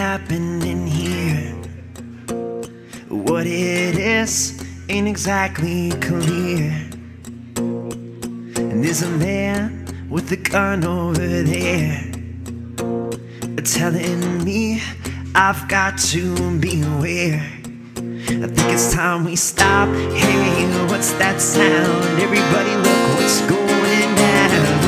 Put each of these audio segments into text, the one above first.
happening here. What it is ain't exactly clear. And there's a man with a gun over there telling me I've got to beware. I think it's time we stop. Hey, what's that sound? Everybody look what's going down.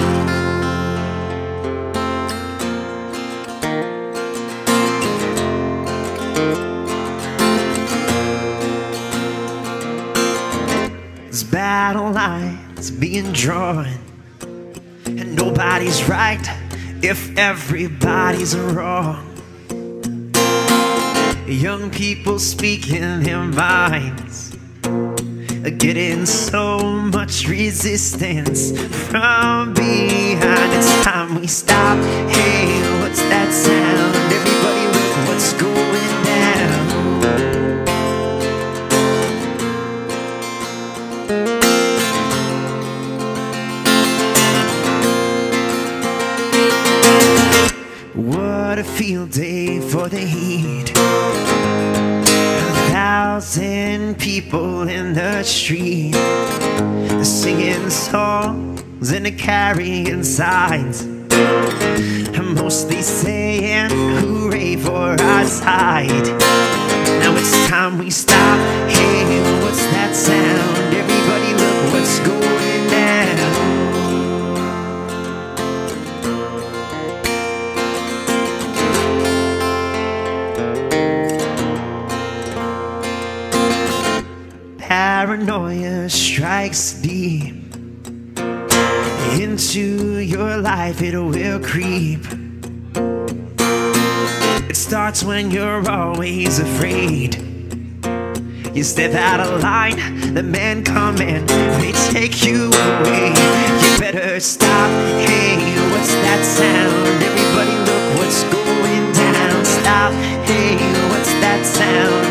This battle line's being drawn, and nobody's right if everybody's wrong. Young people speaking their minds, getting so much resistance from behind. It's time we stop. Hey, what's that sound? Everybody look what's going down. What a field day for the heat. 1,000 people in the street, singing songs and carrying signs, mostly saying hooray for our side. Now it's time we stop. Hey, what's that sound? Everybody look what's going down. Paranoia strikes deep into your life, it will creep. It starts when you're always afraid. You step out of line, the men come and they take you away. You better stop. Hey, what's that sound? Everybody look what's going down. Stop. Hey, what's that sound?